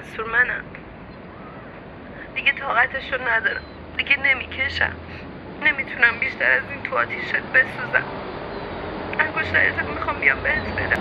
مسئول منم. دیگه طاقتشو ندارم، دیگه نمیکشم، نمیتونم بیشتر از این تو آتیشت بسوزم. انگشترتو میخوام بیام بهت بدم.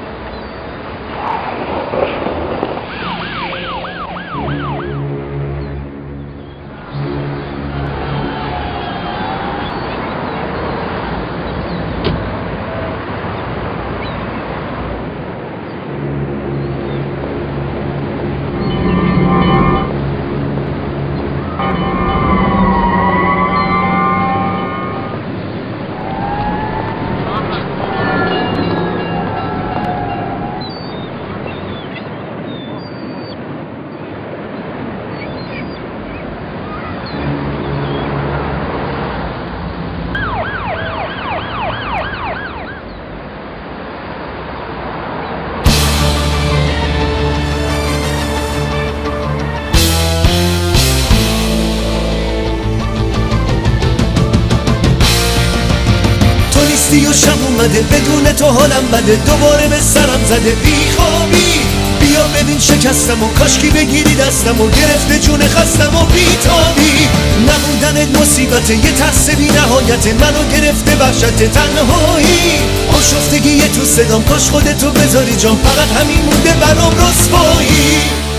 و شب اومده بدون تو حالم بده، دوباره به سرم زده بیخوابی. بیا ببین شکستم و کاشکی بگیری دستم و گرفته جون خستم و بیتابی. نبودنت مصیبته، یه ترس بی نهایته، منو گرفته وحشت تنهایی. آشفتگی تو صدام، کاش خودتو بذاری جام، فقط همین مونده برام رسوایی.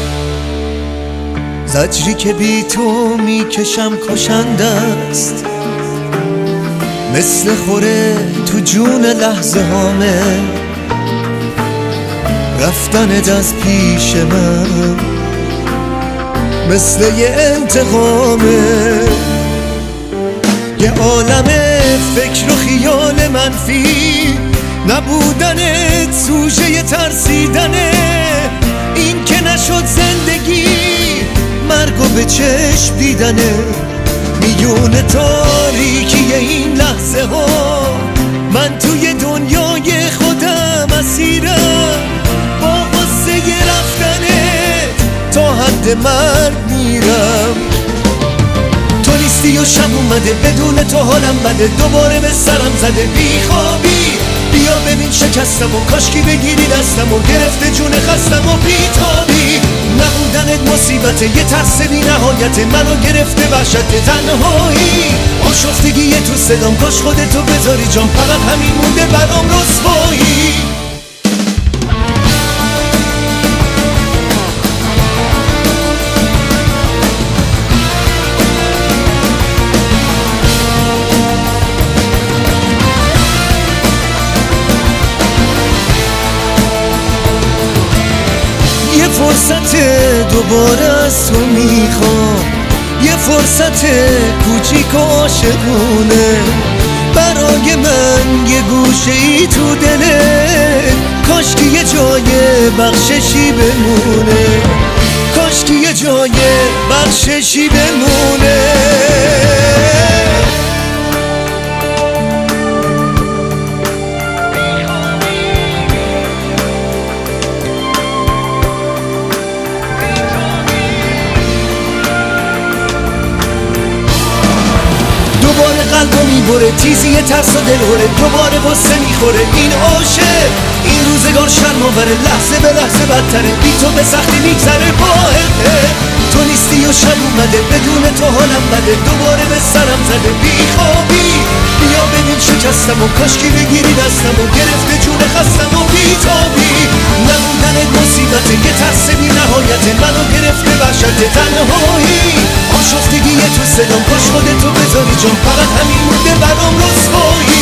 زجری که بی تو میکشم کشنده است، مثل خوره تو جون لحظه هامه، رفتنت از پیش من مثل یه انتقامه. یه عالم فکر و خیال منفی، نبودنت سوژه ترسیدنه. این که نشد زندگی، مرگو به چشم دیدنه. میون تاریکی این لحظه ها، من توی دنیای خودم اسیرم. با غصه رفتنت تا حد مرگ میرم. تو نیستی و شب اومده بدون تو حالم بده، دوباره به سرم زده بیخوابی. بیا ببین شکستم و کاشکی بگیری دستم و گرفته جون خستم و بیتابی. نبودنت مصیبته، یه ترس بی نهایته، منو گرفته وحشت تنهایی. آشفتگی تو صدام، کاش خودتو بذاری جام، فقط همین مونده برام رسوایی. یه فرصت دوباره از تو میخوام، یه فرصت کوچیک و عاشقونه. برای من یه گوشه ای تو دلت، کاشکی یه جای بخششی بمونه، کاشکی یه جای بخششی بمونه. دوباره قلبو میبره تیزی ترس و دلهوره، دوباره غصه میخوره این عاشق. این روزگار شرم‌آوره، لحظه به لحظه بدتره، بی تو به سختی میگذره با حقه. تو نیستی و شب اومده بدون تو حالم بده، دوباره به سرم زده بیخوابی. بیا ببین شکستم و کاشکی بگیری دستم و گرفته جون خستم و بیتابی. نبودنت مصیبته، یه ترس بی نهایته، منو گرفته وحشت تنهایی. آشفتگی تو صدام، کاش خودتو بذاری جام، فقط همین مونده برام رسوایی.